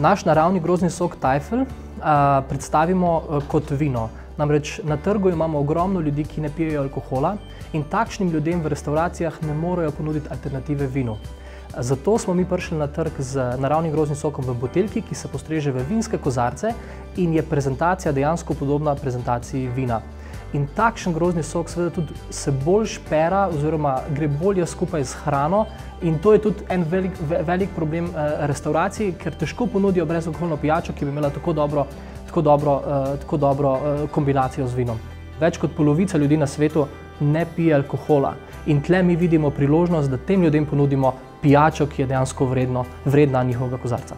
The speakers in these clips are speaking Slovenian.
Naš naravni grozdni sok Tajfel predstavimo kot vino. Namreč na trgu imamo ogromno ljudi, ki ne pijejo alkohola in takšnim ljudem v restauracijah ne morejo ponuditi alternative vinu. Zato smo mi prišli na trg z naravnim grozdnim sokom v buteljki, ki se postreže v vinske kozarce in je prezentacija dejansko podobna prezentaciji vina. In takšen grozdni sok seveda tudi se bolj špera oziroma gre bolje skupaj s hrano in to je tudi en velik problem restauracij, ker težko ponudijo brezalkoholno pijačo, ki bi imela tako dobro kombinacijo z vinom. Več kot polovica ljudi na svetu ne pije alkohola in tle mi vidimo priložnost, da tem ljudem ponudimo pijačo, ki je dejansko vredna njihovega kozarca.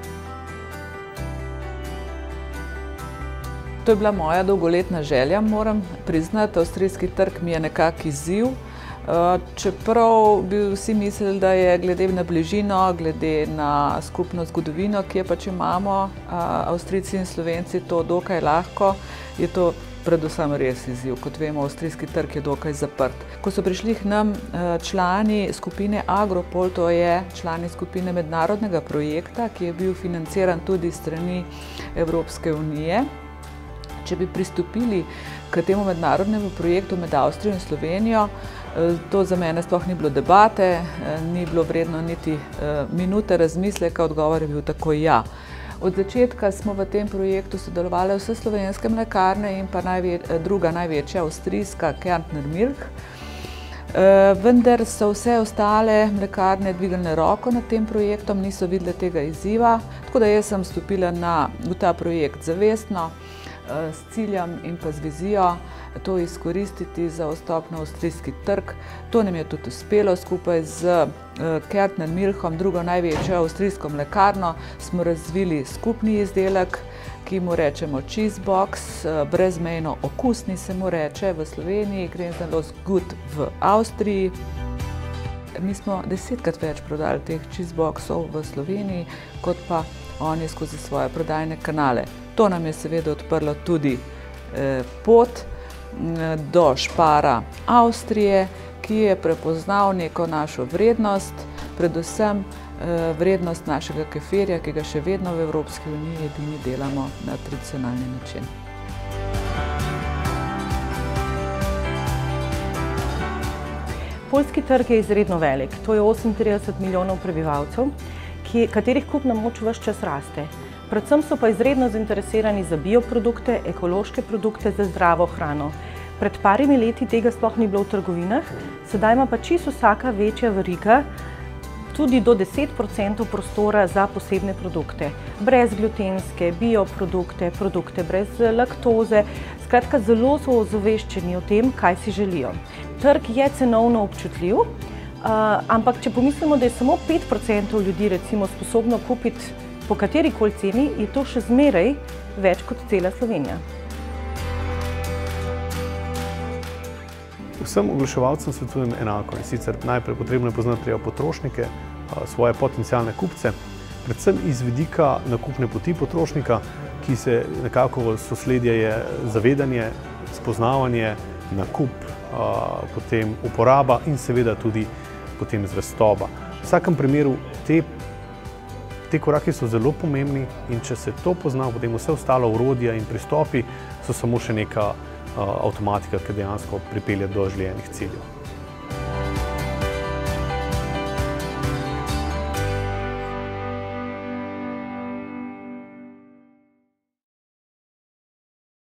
To je bila moja dolgoletna želja, moram priznati. Avstrijski trg mi je nekak izziv, čeprav bi vsi mislili, da je glede na bližino, glede na skupno zgodovino, ki jo pač imamo, Avstrijci in Slovenci, to dokaj lahko, je to predvsem res izziv. Kot vemo, avstrijski trg je dokaj zaprt. Ko so prišli k nam člani skupine Agropol, to je člani skupine mednarodnega projekta, ki je bil financiran tudi s strani Evropske unije, če bi pristopili k temu mednarodnemu projektu med Avstrijo in Slovenijo, to za mene sploh ni bilo debate, ni bilo vredno niti minute razmisleka, odgovor je bil takoj ja. Od začetka smo v tem projektu sodelovali vse slovenske mlekarne in pa druga največja avstrijska Kärntner Milch. Vendar so vse ostale mlekarne dvignile roko nad tem projektom, niso videle tega izziva, tako da jaz sem stopila v ta projekt zavestno, s ciljem in pa z vizijo to izkoristiti za vstop na avstrijski trg. To nam je tudi uspelo. Skupaj z Kärntner Milchom, drugo največjo avstrijsko mlekarno, smo razvili skupni izdelek, ki mu rečemo Cheese Box, brezmejno okusni se mu reče v Sloveniji, Grenzenlos Gut v Avstriji. Mi smo 10-krat več prodali teh Cheese Boxov v Sloveniji, kot pa oni skozi svoje prodajne kanale. To nam je seveda odprlo tudi pot do Spara Avstrije, ki je prepoznal neko našo vrednost, predvsem vrednost našega kefirja, ki ga še vedno v Evropski uniji edini delamo na tradicionalni način. Poljski trg je izredno velik, to je 38 milijonov prebivalcev, katerih kupna moč ves čas raste. Predvsem so pa izredno zainteresirani za bioprodukte, ekološke produkte, za zdravo hrano. Pred parimi leti tega sploh ni bilo v trgovinah, sedaj ima pa čisto vsaka večja veriga tudi do 10% prostora za posebne produkte. Brezglutenske, bioprodukte, produkte brez laktoze, skratka zelo so ozaveščeni o tem, kaj si želijo. Trg je cenovno občutljiv, ampak če pomislimo, da je samo 5% ljudi recimo sposobno kupiti po katerikoli ceni, je to še zmeraj več kot cela Slovenija. Vsem oglaševalcem svetujem enako in sicer najprej potrebno je poznati potrošnike, svoje potencialne kupce, predvsem iz vidika nakupne poti potrošnika, ki se nekako sosledje je zavedanje, spoznavanje, nakup, potem uporaba in seveda tudi potem zvestoba. V vsakem primeru te koraki so zelo pomembni in če se to pozna, potem vse ostalo orodja in pristopi so samo še neka avtomatika, ki dejansko pripelje do želenih ciljev.